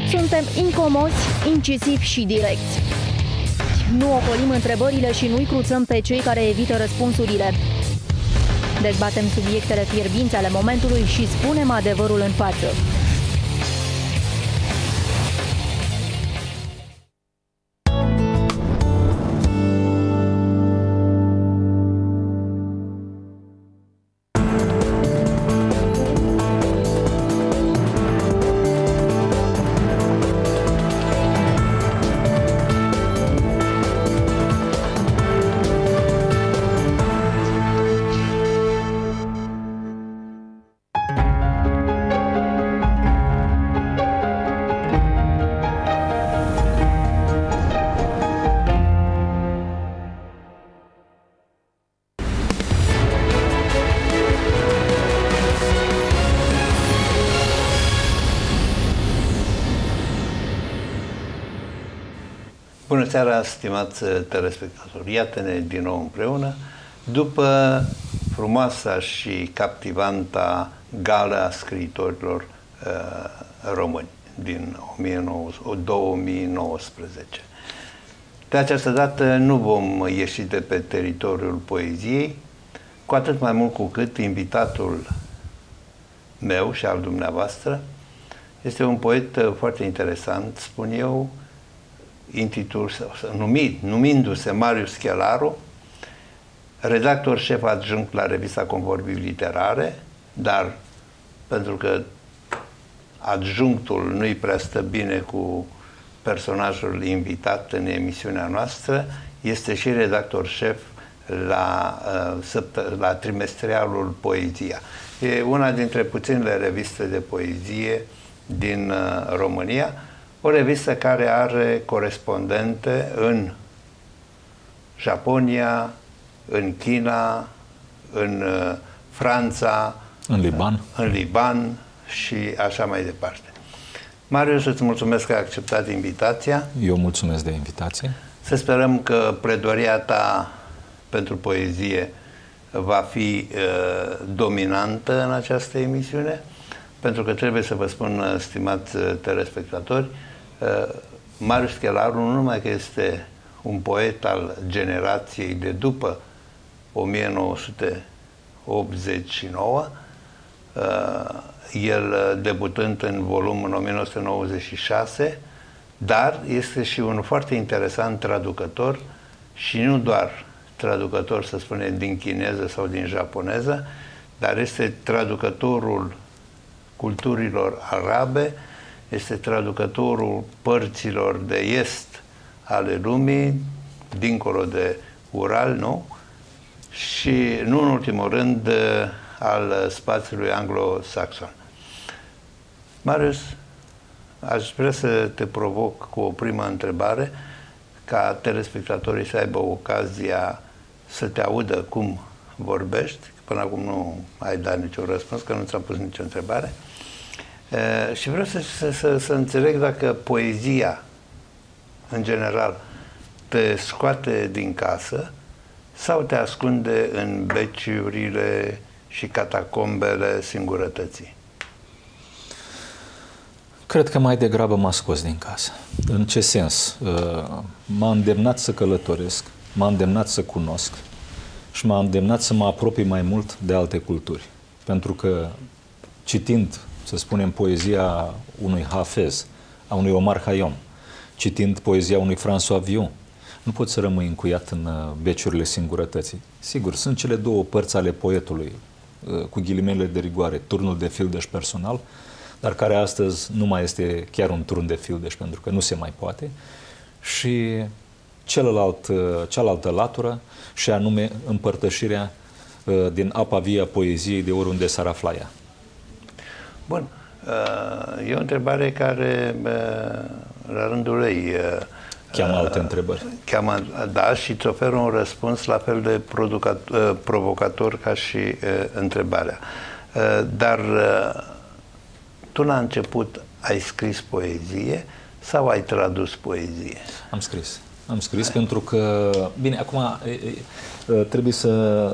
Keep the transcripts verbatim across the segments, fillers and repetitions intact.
Suntem incomozi, incisivi și direcți. Nu ocolim întrebările și nu-i cruțăm pe cei care evită răspunsurile. Dezbatem subiectele fierbinți ale momentului și spunem adevărul în față. Bună seara, stimați telespectatori! Iată-ne din nou împreună după frumoasa și captivanta gală a scriitorilor uh, români din două mii nouăsprezece. De această dată nu vom ieși de pe teritoriul poeziei, cu atât mai mult cu cât invitatul meu și al dumneavoastră este un poet foarte interesant, spun eu, intitul, numit, numindu-se Marius Chelaru, redactor șef adjunct la revista Convorbii Literare, dar pentru că adjunctul nu-i prea stă bine cu personajul invitat în emisiunea noastră, este și redactor șef la, la trimestrialul Poezia. E una dintre puținele reviste de poezie din România, o revistă care are corespondente în Japonia, în China, în Franța, în Liban, în Liban și așa mai departe. Marius, îți mulțumesc că ai acceptat invitația. Eu mulțumesc de invitație. Să sperăm că pledoaria ta pentru poezie va fi uh, dominantă în această emisiune, pentru că trebuie să vă spun, stimați telespectatori, uh, Marius Chelaru nu numai că este un poet al generației de după o mie nouă sute optzeci și nouă, uh, el debutând în volum în o mie nouă sute nouăzeci și șase, dar este și un foarte interesant traducător și nu doar traducător, să spunem, din chineză sau din japoneză, dar este traducătorul culturilor arabe, este traducătorul părților de est ale lumii, dincolo de Ural, nu? Și, nu în ultimul rând, al spațiului anglo-saxon. Marius, aș vrea să te provoc cu o primă întrebare, ca telespectatorii să aibă ocazia să te audă cum vorbești. Până acum nu ai dat niciun răspuns, că nu ți-am pus nicio întrebare. E, și vreau să, să, să, să înțeleg dacă poezia, în general, te scoate din casă sau te ascunde în beciurile și catacombele singurătății. Cred că mai degrabă m-a scos din casă. În ce sens? M-a îndemnat să călătoresc, m-a îndemnat să cunosc și m-a îndemnat să mă apropii mai mult de alte culturi. Pentru că citind, să spunem, poezia unui Hafez, a unui Omar Khayyam, citind poezia unui François Villon, nu pot să rămâi încuiat în beciurile singurătății. Sigur, sunt cele două părți ale poetului, cu ghilimele de rigoare, turnul de fildeș personal, dar care astăzi nu mai este chiar un turn de fildeș, pentru că nu se mai poate, și celălalt, cealaltă latură, și anume împărtășirea din apa vie a poeziei de oriunde s-ar afla ea. Bun. E o întrebare care, la rândul ei, cheamă alte întrebări. Cheamă, da, și îți oferă un răspuns la fel de provocator ca și întrebarea. Dar tu la început ai scris poezie sau ai tradus poezie? Am scris. Am scris pentru că, bine, acum trebuie să...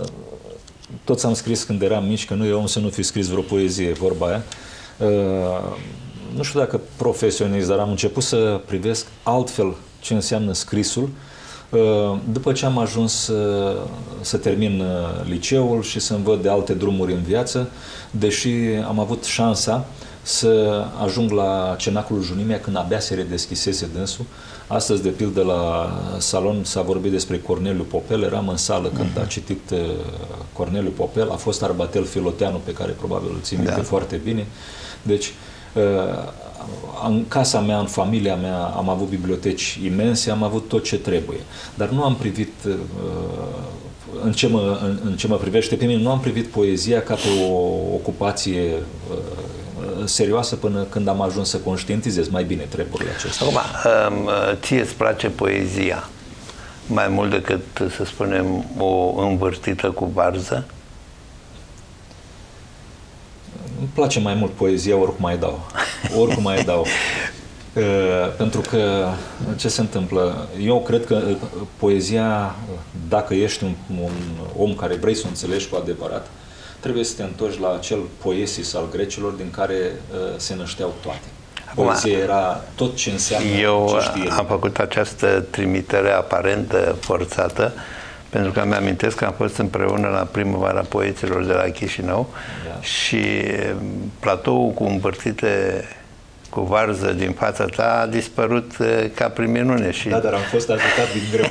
Toți am scris când eram mici, că nu e om să nu fi scris vreo poezie, vorba aia. nu știu dacă profesionist, dar am început să privesc altfel ce înseamnă scrisul după ce am ajuns să termin liceul și să-mi văd de alte drumuri în viață, deși am avut șansa să ajung la Cenaclul Junimea când abia se redeschisese dânsul. Astăzi, de pildă, la salon s-a vorbit despre Corneliu Popel, eram în sală când a citit Corneliu Popel, a fost Arbatel Filoteanu, pe care probabil îl țin minte da. foarte bine. Deci, în casa mea, în familia mea, am avut biblioteci imense, am avut tot ce trebuie. Dar nu am privit, în ce mă, în, în ce mă privește pe mine, nu am privit poezia ca pe o ocupație serioasă până când am ajuns să conștientizez mai bine treburile acestea. Acum, ție îți place poezia mai mult decât, să spunem, o învârtită cu varză? Îmi place mai mult poezia, oricum mai dau. Oricum mai dau. Uh, pentru că ce se întâmplă? Eu cred că poezia, dacă ești un, un om care vrei să o înțelegi cu adevărat, trebuie să te întorci la acel poesis al grecilor din care uh, se nășteau toate. Poezia era tot ce înseamnă eu ce știe. am făcut această trimitere aparentă, forțată, pentru că îmi amintesc că am fost împreună la Primăvara Poeților de la Chișinău da. și platoul cu învârtite cu varză din fața ta a dispărut ca prin minune. Și... Da, dar am fost ajutat din greu.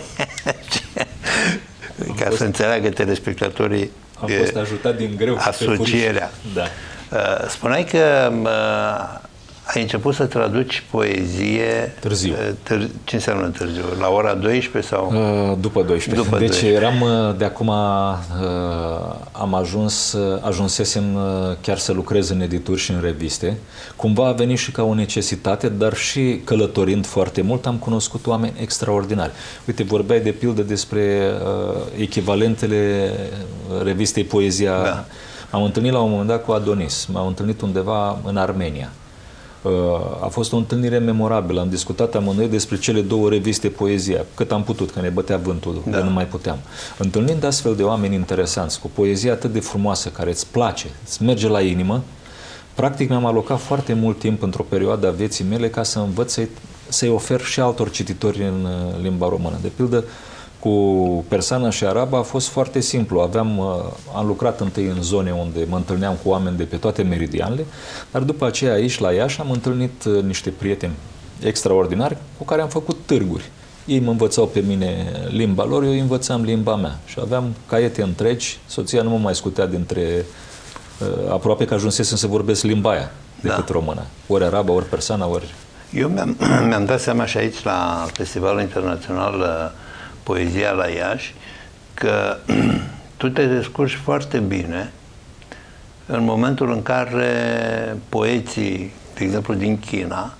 Ca fost... să înțeleagă telespectatorii am fost ajutat din greu. Asocierea. Da. Spuneai că ai început să traduci poezie târziu. Târ ce înseamnă târziu? La ora douăsprezece sau? După douăsprezece. După deci douăsprezece. eram de acum am ajuns, ajunsesem chiar să lucrez în edituri și în reviste. Cumva a venit și ca o necesitate, dar și călătorind foarte mult am cunoscut oameni extraordinari. Uite, vorbeai de pildă despre echivalentele revistei Poezia. Da. M-am întâlnit la un moment dat cu Adonis. M-am întâlnit undeva în Armenia. A fost o întâlnire memorabilă. Am discutat amândoi despre cele două reviste Poezia, cât am putut, că ne bătea vântul, da. de nu mai puteam. Întâlnind astfel de oameni interesanți, cu poezie atât de frumoasă, care îți place, îți merge la inimă, practic mi-am alocat foarte mult timp într-o perioadă a vieții mele ca să învăț să-i să-i ofer și altor cititori în limba română. De pildă, cu persana și araba a fost foarte simplu. Aveam, am lucrat întâi în zone unde mă întâlneam cu oameni de pe toate meridianele, dar după aceea aici la Iași am întâlnit niște prieteni extraordinari cu care am făcut târguri. Ei mă învățau pe mine limba lor, eu îi învățam limba mea. Și aveam caiete întregi, soția nu mă mai scutea dintre... aproape că ajunsesem să vorbesc limba aia decât da. română. Ori araba, ori persana, ori... Eu mi-am mi-am dat seama și aici la Festivalul Internațional Poezia la Iași că tu te descurci foarte bine în momentul în care poeții, de exemplu din China,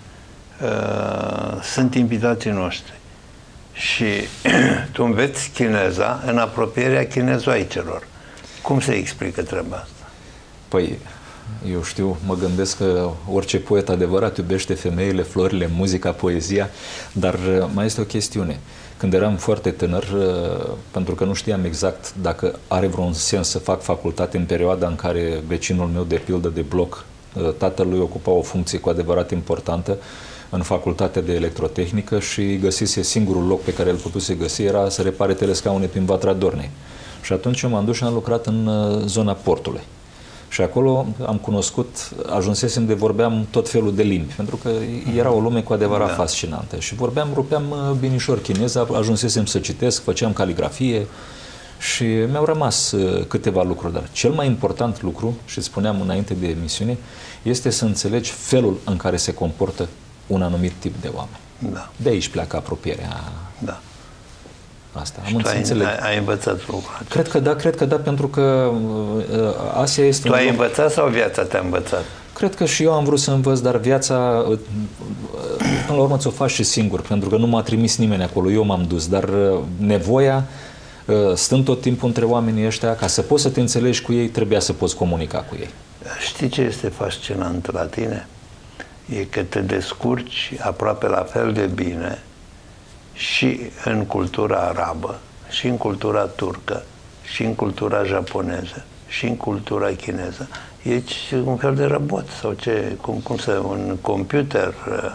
uh, sunt invitații noștri și tu înveți chineza în apropierea chinezoaicelor. Cum se explică treaba asta? Păi, eu știu, mă gândesc că orice poet adevărat iubește femeile, florile, muzica, poezia, dar mai este o chestiune. Când eram foarte tânăr, pentru că nu știam exact dacă are vreun sens să fac facultate în perioada în care vecinul meu de pildă de bloc, tatălui ocupa o funcție cu adevărat importantă în facultatea de electrotehnică și găsise singurul loc pe care îl putuse găsi era să repare telescaune prin Vatra Dornei. Și atunci eu m-am dus și am lucrat în zona portului. Și acolo am cunoscut, ajunsesem de vorbeam tot felul de limbi, pentru că era o lume cu adevărat da. fascinantă. Și vorbeam, rupeam binișor chineză, ajunsesem să citesc, făceam caligrafie și mi-au rămas câteva lucruri. Dar cel mai important lucru, și spuneam înainte de emisiune, este să înțelegi felul în care se comportă un anumit tip de oameni. Da. De aici pleacă apropierea. Da. Asta. Am tu ai, ai, ai învățat lucrul acesta? Cred că da, cred că da, pentru că uh, Asia este... Tu ai învățat sau viața te-a învățat? Cred că și eu am vrut să învăț, dar viața, uh, până la urmă, ți-o faci și singur, pentru că nu m-a trimis nimeni acolo, eu m-am dus, dar uh, nevoia, uh, stând tot timpul între oamenii ăștia, ca să poți să te înțelegi cu ei, trebuia să poți comunica cu ei. Știi ce este fascinant la tine? E că te descurci aproape la fel de bine și în cultura arabă, și în cultura turcă, și în cultura japoneză, și în cultura chineză. E un fel de robot sau ce? Cum, cum să... un computer?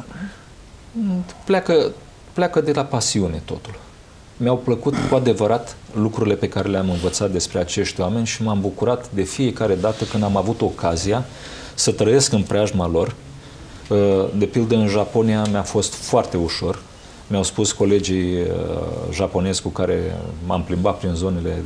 Pleacă, pleacă de la pasiune totul. Mi-au plăcut cu adevărat lucrurile pe care le-am învățat despre acești oameni și m-am bucurat de fiecare dată când am avut ocazia să trăiesc în preajma lor. De pildă, în Japonia mi-a fost foarte ușor. Mi-au spus colegii japonezi cu care m-am plimbat prin zonele,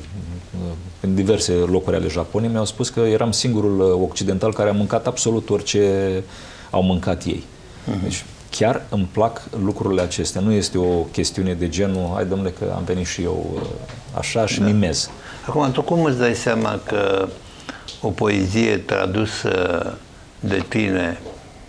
în diverse locuri ale Japoniei, mi-au spus că eram singurul occidental care a mâncat absolut orice au mâncat ei. Deci, chiar îmi plac lucrurile acestea. Nu este o chestiune de genul, hai domnule că am venit și eu așa și da. mimez. Acum, tu cum îți dai seama că o poezie tradusă de tine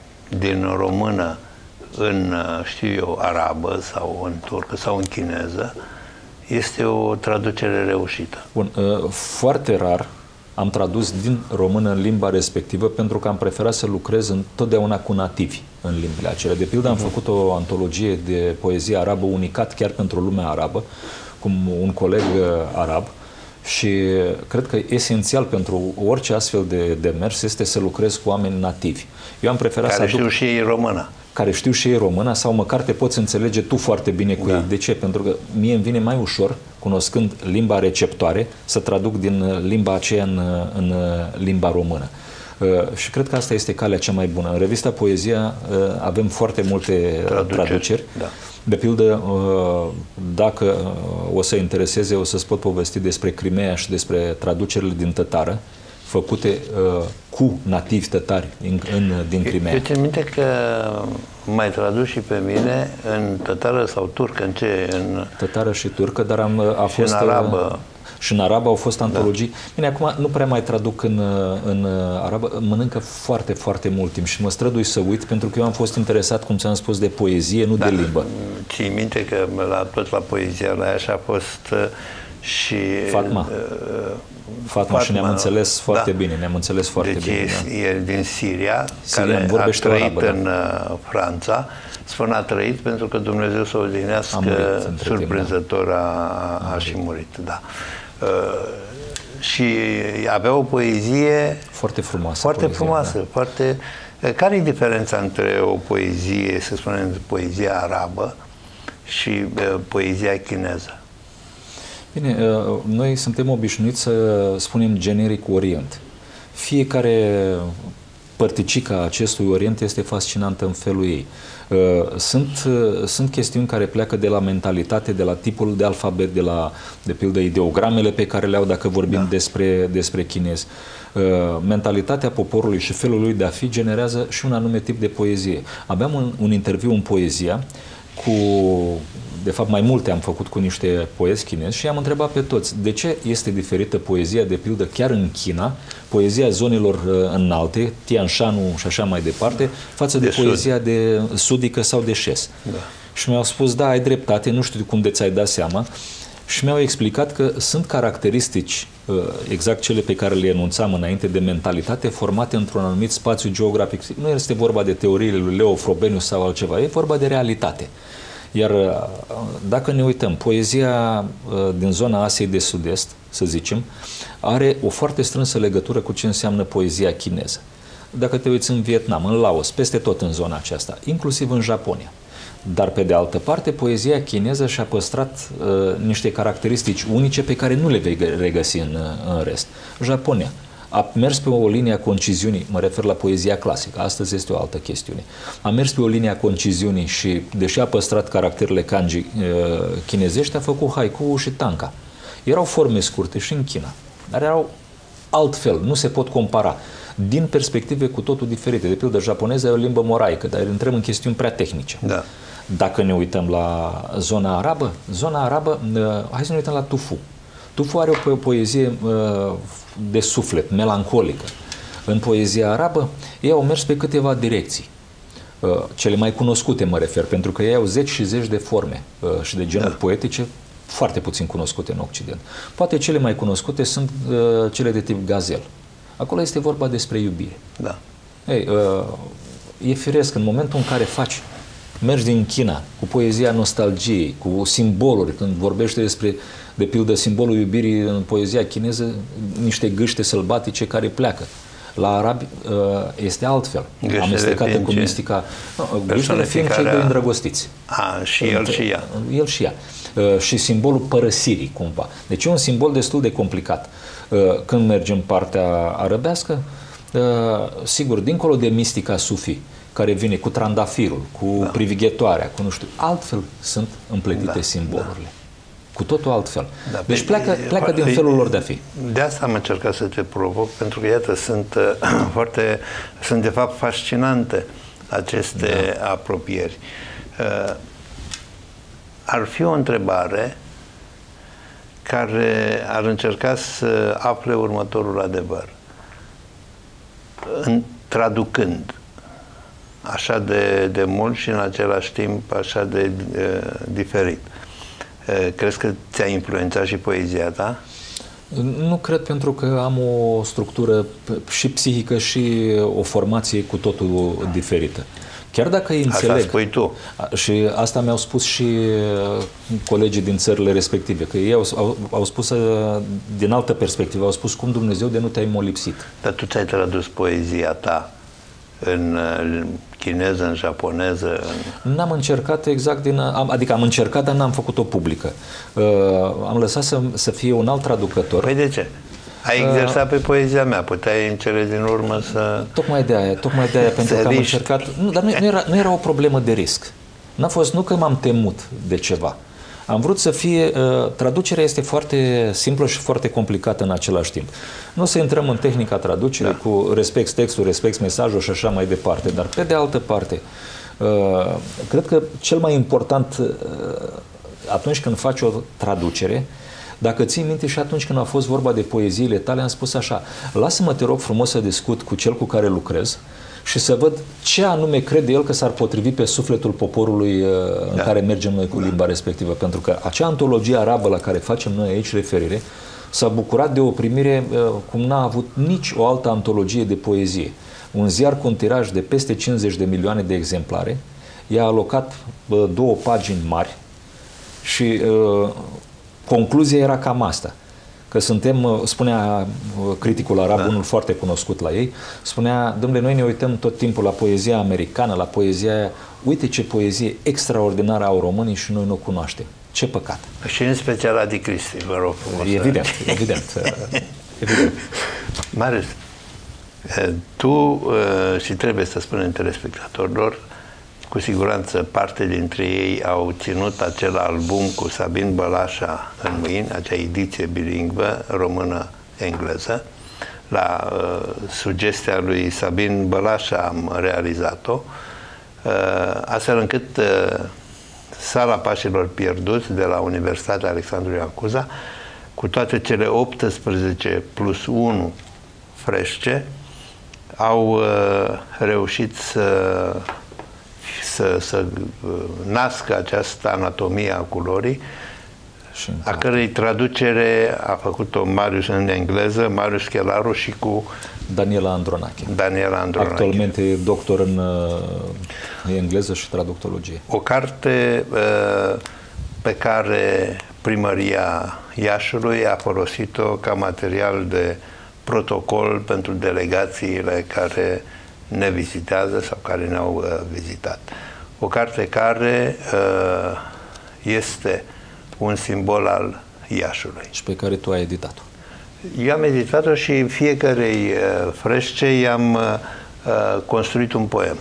din română în, știu eu, arabă sau în turcă sau în chineză este o traducere reușită? Bun, foarte rar am tradus din română în limba respectivă pentru că am preferat să lucrez întotdeauna cu nativi în limbile acelea. De pildă, am făcut o antologie de poezie arabă unicat chiar pentru lumea arabă, cu un coleg arab, și cred că esențial pentru orice astfel de demers este să lucrez cu oameni nativi. Eu am preferat care să aduc... știu și ei română. care știu și ei română, sau măcar te poți înțelege tu foarte bine cu da. ei. De ce? Pentru că mie îmi vine mai ușor, cunoscând limba receptoare, să traduc din limba aceea în, în limba română. Uh, și cred că asta este calea cea mai bună. În revista Poezia uh, avem foarte multe traduceri. traduceri. Da. De pildă, uh, dacă uh, o să intereseze, o să-ți pot povesti despre Crimea și despre traducerile din tătară, făcute uh, cu nativi tătari în, în, din Crimea. Eu țin minte că m-ai tradus și pe mine în tătară sau turcă, în ce? În... Tătară și turcă, dar am, a și fost... în arabă. Și în arabă au fost antologii. Da. Bine, acum nu prea mai traduc în, în arabă, mănâncă foarte, foarte mult timp și mă strădui să uit, pentru că eu am fost interesat, cum ți-am spus, de poezie, nu da, de limbă. Ții minte că la, tot la poezia la aia și a fost uh, și... Fatma. Uh, Fatma, Fatma și ne-am înțeles foarte da. bine, ne-am înțeles foarte deci bine. Deci e, da. e din Siria, Siria care a trăit arabă, în da. Franța. Spun a trăit pentru că Dumnezeu să o odihnească, surprinzător timp, da. a, a, a și murit. Da. Uh, și avea o poezie foarte frumoasă. Foarte poezia, frumoasă. Da. Foarte... Care e diferența între o poezie, să spunem, poezia arabă și uh, poezia chineză? Bine, noi suntem obișnuiți să spunem generic Orient. Fiecare părticică a acestui Orient este fascinantă în felul ei. Sunt, sunt chestiuni care pleacă de la mentalitate, de la tipul de alfabet, de la, de pildă, ideogramele pe care le au dacă vorbim da. despre, despre chinezi. Mentalitatea poporului și felul lui de a fi generează și un anume tip de poezie. Aveam un, un interviu în Poezia cu, de fapt mai multe am făcut cu niște poezi chinezi și i-am întrebat pe toți de ce este diferită poezia, de pildă, chiar în China, poezia zonelor uh, înalte, Tian Shan și așa mai departe, față de, de poezia sud. de sudică sau de șes. Da. Și mi-au spus, da, ai dreptate, nu știu cum de ți-ai dat seama, și mi-au explicat că sunt caracteristici, uh, exact cele pe care le enunțam înainte, de mentalitate formate într-un anumit spațiu geografic. Nu este vorba de teoriile lui Leo Frobenius sau altceva, e vorba de realitate. Iar dacă ne uităm, poezia din zona Asiei de Sud-Est, să zicem, are o foarte strânsă legătură cu ce înseamnă poezia chineză. Dacă te uiți în Vietnam, în Laos, peste tot în zona aceasta, inclusiv în Japonia. Dar, pe de altă parte, poezia chineză și-a păstrat uh, niște caracteristici unice pe care nu le vei regăsi în, în rest. Japonia a mers pe o linie a conciziunii, mă refer la poezia clasică, astăzi este o altă chestiune. A mers pe o linie a conciziunii și, deși a păstrat caracterele kanji uh, chinezești, a făcut haiku și tanka. Erau forme scurte și în China, dar erau altfel, nu se pot compara, din perspective cu totul diferite. De pildă, japoneza e o limbă moraică, dar intrăm în chestiuni prea tehnice. Da. Dacă ne uităm la zona arabă, zona arabă, uh, hai să ne uităm la tufu. Tufu are o poezie uh, de suflet, melancolică. În poezia arabă, ei au mers pe câteva direcții. Uh, cele mai cunoscute mă refer, pentru că ei au zeci și zeci de forme uh, și de genuri da. poetice foarte puțin cunoscute în Occident. Poate cele mai cunoscute sunt uh, cele de tip gazel. Acolo este vorba despre iubire. Da. Ei, uh, e firesc, în momentul în care faci Mergi din China cu poezia nostalgiei, cu simboluri, când vorbește despre, de pildă, simbolul iubirii în poezia chineză, niște gâște sălbatice care pleacă. La arabi este altfel, Gâștele amestecată cu mistica. No, gâștele fiind cei doi îndrăgostiți. A, și el și ea. El și ea. Și simbolul părăsirii, cumva. Deci e un simbol destul de complicat. Când mergem în partea arăbească, sigur, dincolo de mistica sufi, care vine cu trandafirul, cu da. privighetoarea, cu nu știu, altfel sunt împletite da, simbolurile. Da. Cu totul altfel. Da, deci pleacă, pleacă din felul lor de a fi. De asta am încercat să te provoc, pentru că, iată, sunt uh, foarte, sunt de fapt fascinante aceste da. apropieri. Uh, ar fi o întrebare care ar încerca să afle următorul adevăr. În, traducând așa de, de mult și în același timp așa de uh, diferit. Uh, crezi că ți-a influențat și poezia ta? Nu cred, pentru că am o structură și psihică și o formație cu totul diferită. Chiar dacă îi înțeleg... Asta spui tu. Și asta mi-au spus și colegii din țările respective, că ei au, au, au spus din altă perspectivă, au spus cum Dumnezeu de nu te-ai molipsit. Dar tu ți-ai tradus poezia ta în chineză, în japoneză? În... N-am încercat exact din... Adică am încercat, dar n-am făcut-o publică. Uh, am lăsat să, să fie un alt traducător. Păi de ce? Ai exersat pe poezia mea, puteai în cele din urmă să... Tocmai de aia, tocmai de aia, pentru că am încercat... Nu, dar nu, nu, era, nu era o problemă de risc. N-a fost, nu că m-am temut de ceva. Am vrut să fie... Uh, traducerea este foarte simplă și foarte complicată în același timp. Nu o să intrăm în tehnica traducerii da. cu respect textul, respect mesajul și așa mai departe, dar pe de altă parte, uh, cred că cel mai important uh, atunci când faci o traducere, dacă ții minte și atunci când a fost vorba de poeziile tale, am spus așa: lasă-mă, te rog frumos, să discut cu cel cu care lucrez și să văd ce anume crede el că s-ar potrivi pe sufletul poporului uh, în da. care mergem noi cu limba respectivă. Pentru că acea antologie arabă la care facem noi aici referire s-a bucurat de o primire uh, cum n-a avut nici o altă antologie de poezie. Un ziar cu un tiraj de peste cincizeci de milioane de exemplare i-a alocat uh, două pagini mari și uh, concluzia era cam asta. Că suntem, spunea criticul arab, da. unul foarte cunoscut la ei, spunea: domnule, noi ne uităm tot timpul la poezia americană, la poezia aia, uite ce poezie extraordinară au românii și noi nu o cunoaștem. Ce păcat. Și în special Adi Cristi, vă rog frumos. Evident, evident. evident. Marius, tu și trebuie să spunem telespectatorilor, cu siguranță parte dintre ei au ținut acel album cu Sabin Bălașa în mâini, acea ediție bilingvă română-engleză. La uh, sugestia lui Sabin Bălașa am realizat-o, uh, astfel încât uh, Sala Pașilor Pierduți de la Universitatea Alexandru Ioan Cuza, cu toate cele optsprezece plus unu frește, au uh, reușit să Să, să nască această anatomie a culorii, a cărei traducere a făcut-o Marius în engleză, Marius Chelaru, și cu Daniela Andronache. Daniela Andronache. Actualmente e doctor în uh, engleză și traductologie. O carte uh, pe care Primăria Iașului a folosit-o ca material de protocol pentru delegațiile care ne vizitează sau care ne-au uh, vizitat. O carte care uh, este un simbol al Iașului. Și pe care tu ai editat-o. Eu am editat-o și fiecarei uh, frește i-am uh, construit un poem.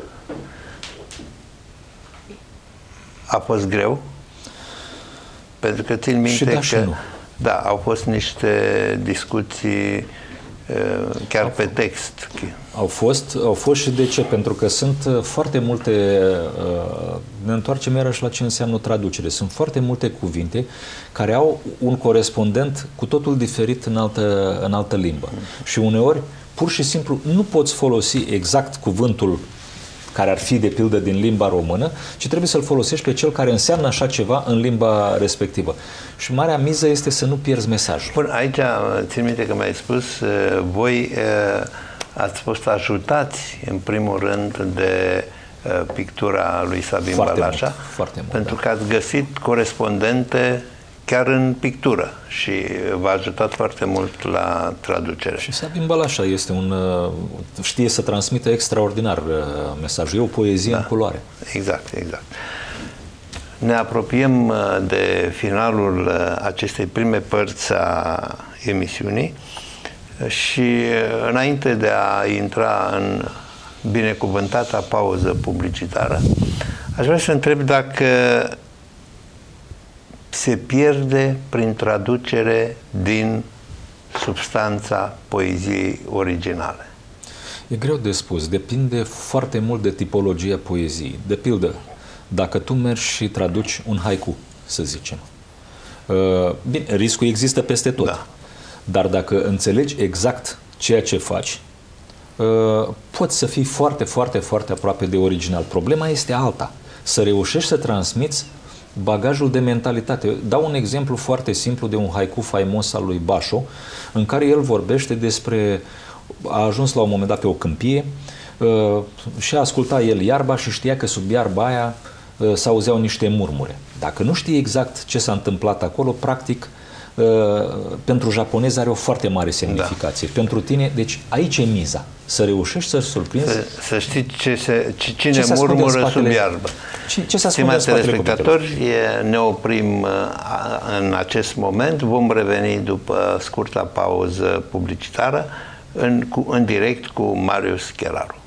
A fost greu, pentru că țin minte și da, că și nu. Da, au fost niște discuții chiar au pe text. Au fost, au fost și de ce? Pentru că sunt foarte multe, ne întoarcem iarăși la ce înseamnă traducere, sunt foarte multe cuvinte care au un corespondent cu totul diferit în altă, în altă limbă. Și uneori, pur și simplu, nu poți folosi exact cuvântul care ar fi de pildă din limba română, ci trebuie să-l folosești pe cel care înseamnă așa ceva în limba respectivă. Și marea miză este să nu pierzi mesajul. Bun, aici țin minte că mi-ai spus, voi ați fost ajutați în primul rând de pictura lui Sabin foarte Balașa, mult, foarte mult, pentru da. că ați găsit corespondente chiar în pictură și v-a ajutat foarte mult la traducere. Și Sabin Balașa este un, știe să transmită extraordinar mesajul. E o poezie da. în culoare. Exact, exact. Ne apropiem de finalul acestei prime părți a emisiunii și înainte de a intra în binecuvântata pauză publicitară, aș vrea să întreb dacă se pierde prin traducere din substanța poeziei originale. E greu de spus. Depinde foarte mult de tipologia poeziei. De pildă, dacă tu mergi și traduci un haiku, să zicem. Bine, riscul există peste tot. Da. Dar dacă înțelegi exact ceea ce faci, poți să fii foarte, foarte, foarte aproape de original. Problema este alta. Să reușești să transmiți bagajul de mentalitate. Dau un exemplu foarte simplu de un haiku faimos al lui Basho, în care el vorbește despre... A ajuns la un moment dat pe o câmpie uh, și a ascultat el iarba și știa că sub iarba aia uh, s-auzeau niște murmure. Dacă nu știi exact ce s-a întâmplat acolo, practic, uh, pentru japonezi are o foarte mare semnificație. Da. Pentru tine, deci aici e miza. Să reușești să-și surprinzi. Să, să știi ce se, cine ce murmură spatele, sub iarbă. Ce, ce Stimați telespectatori, ne oprim în acest moment. Vom reveni după scurta pauză publicitară în, cu, în direct cu Marius Chelaru.